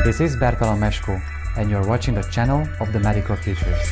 This is Bertalan Meskó, and you're watching the channel of the Medical Futurist.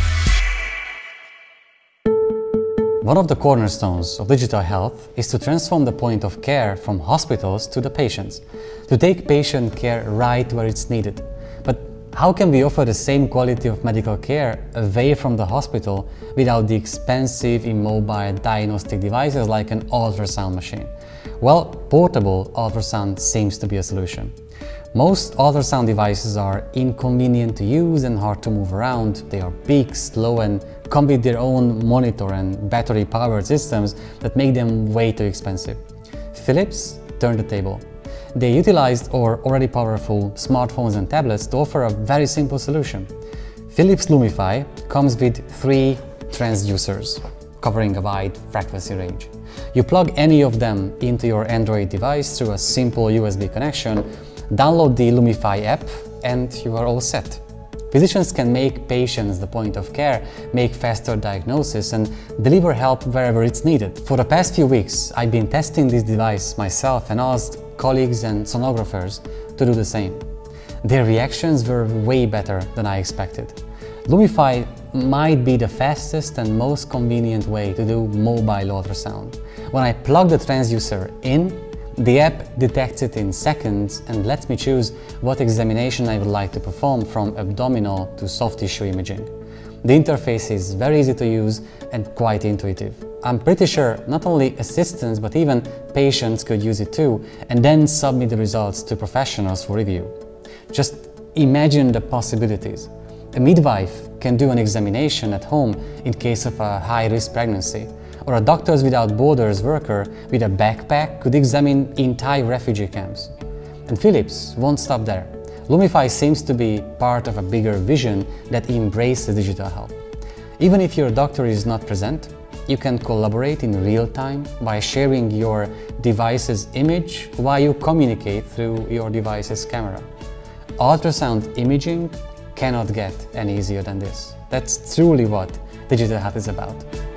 One of the cornerstones of digital health is to transform the point of care from hospitals to the patients, to take patient care right where it's needed. But how can we offer the same quality of medical care away from the hospital without the expensive immobile diagnostic devices like an ultrasound machine? Well, portable ultrasound seems to be a solution. Most ultrasound devices are inconvenient to use and hard to move around. They are big, slow, and come with their own monitor and battery-powered systems that make them way too expensive. Philips turned the table. They utilized our already powerful smartphones and tablets to offer a very simple solution. Philips Lumify comes with 3 transducers covering a wide frequency range. You plug any of them into your Android device through a simple USB connection, download the Lumify app, and you are all set. Physicians can make patients the point of care, make faster diagnosis, and deliver help wherever it's needed. For the past few weeks, I've been testing this device myself and asked colleagues and sonographers to do the same. Their reactions were way better than I expected. Lumify might be the fastest and most convenient way to do mobile ultrasound. When I plug the transducer in, the app detects it in seconds and lets me choose what examination I would like to perform, from abdominal to soft tissue imaging. The interface is very easy to use and quite intuitive. I'm pretty sure not only assistants but even patients could use it too, and then submit the results to professionals for review. Just imagine the possibilities. A midwife can do an examination at home in case of a high-risk pregnancy, or a Doctors Without Borders worker with a backpack could examine entire refugee camps. And Philips won't stop there. Lumify seems to be part of a bigger vision that embraces digital health. Even if your doctor is not present, you can collaborate in real time by sharing your device's image while you communicate through your device's camera. Ultrasound imaging cannot get any easier than this. That's truly what digital health is about.